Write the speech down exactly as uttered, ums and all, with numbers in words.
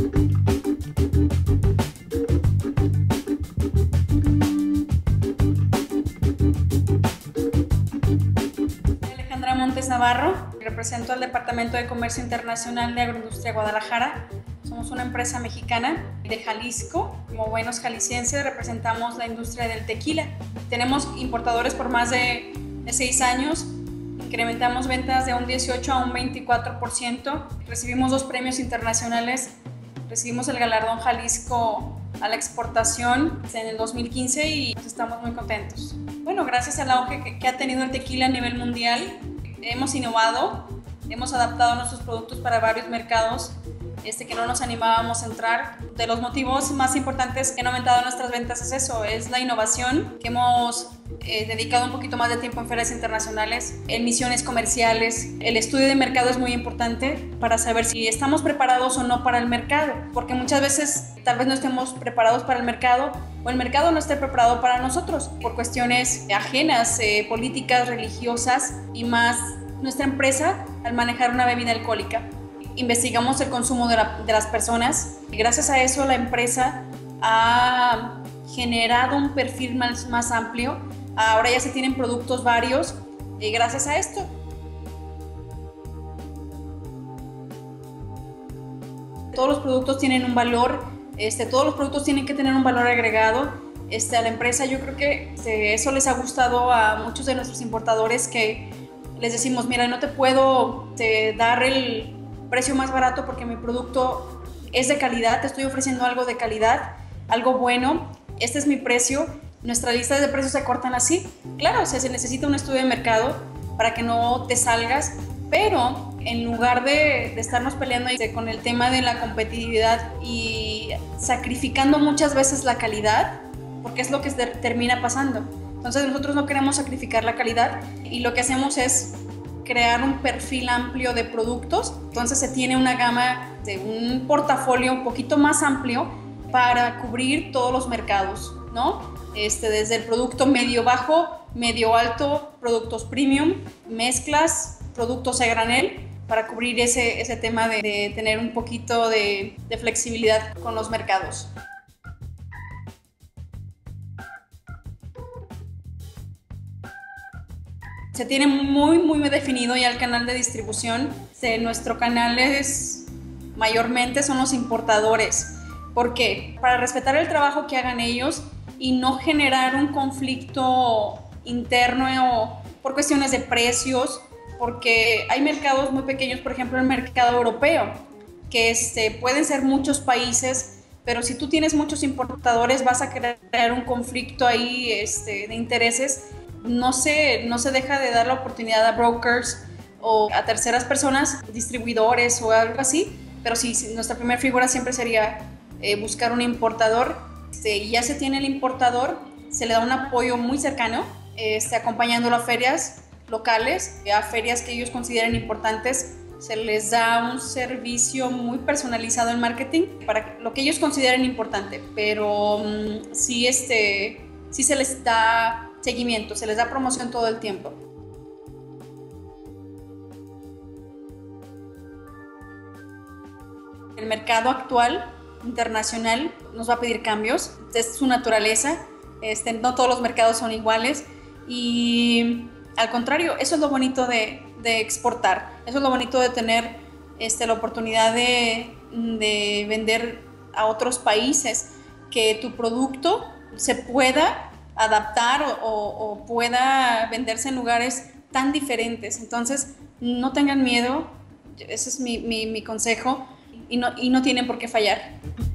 Alejandra Montes Navarro, represento al Departamento de Comercio Internacional de Agroindustria Guadalajara. Somos una empresa mexicana de Jalisco. Como buenos jaliscienses representamos la industria del tequila. Tenemos importadores por más de, de seis años. Incrementamos ventas de un dieciocho a un veinticuatro por ciento. Recibimos dos premios internacionales. Recibimos el galardón Jalisco a la exportación en el dos mil quince y estamos muy contentos. Bueno, gracias al auge que, que ha tenido el tequila a nivel mundial, hemos innovado, hemos adaptado nuestros productos para varios mercados este, que no nos animábamos a entrar. De los motivos más importantes que han aumentado nuestras ventas es eso, es la innovación, que hemos eh, dedicado un poquito más de tiempo en ferias internacionales, en misiones comerciales. El estudio de mercado es muy importante para saber si estamos preparados o no para el mercado, porque muchas veces tal vez no estemos preparados para el mercado o el mercado no esté preparado para nosotros por cuestiones ajenas, eh, políticas, religiosas y más nuestra empresa al manejar una bebida alcohólica. Investigamos el consumo de, la, de las personas y gracias a eso la empresa ha generado un perfil más, más amplio. Ahora ya se tienen productos varios y gracias a esto. Todos los productos tienen un valor, este, todos los productos tienen que tener un valor agregado este, a la empresa. Yo creo que este, eso les ha gustado a muchos de nuestros importadores, que les decimos, mira, no te puedo este, dar el precio más barato porque mi producto es de calidad, te estoy ofreciendo algo de calidad, algo bueno, este es mi precio. Nuestras listas de precios se cortan así. Claro, o sea, se necesita un estudio de mercado para que no te salgas, pero en lugar de, de estarnos peleando con el tema de la competitividad y sacrificando muchas veces la calidad, porque es lo que termina pasando. Entonces nosotros no queremos sacrificar la calidad y lo que hacemos es crear un perfil amplio de productos. Entonces se tiene una gama de un portafolio un poquito más amplio para cubrir todos los mercados, ¿no? Este, desde el producto medio bajo, medio alto, productos premium, mezclas, productos a granel, para cubrir ese, ese tema de, de tener un poquito de, de flexibilidad con los mercados. Se tiene muy, muy definido ya el canal de distribución. De nuestro canal es, mayormente son los importadores. ¿Por qué? Para respetar el trabajo que hagan ellos y no generar un conflicto interno o por cuestiones de precios, porque hay mercados muy pequeños, por ejemplo el mercado europeo, que este, pueden ser muchos países, pero si tú tienes muchos importadores vas a crear un conflicto ahí este, de intereses. No se, no se deja de dar la oportunidad a brokers o a terceras personas, distribuidores o algo así, pero sí, sí nuestra primera figura siempre sería eh, buscar un importador. Este, ya se tiene el importador, se le da un apoyo muy cercano, este, acompañándolo a ferias locales, a ferias que ellos consideren importantes. Se les da un servicio muy personalizado en marketing para lo que ellos consideren importante, pero um, sí, este, sí se les da seguimiento, se les da promoción todo el tiempo. El mercado actual, internacional, nos va a pedir cambios, es su naturaleza, este, no todos los mercados son iguales y al contrario, eso es lo bonito de, de exportar, eso es lo bonito de tener este, la oportunidad de, de vender a otros países, que tu producto se pueda adaptar o, o, o pueda venderse en lugares tan diferentes. Entonces no tengan miedo, ese es mi, mi, mi consejo y no, y no tienen por qué fallar.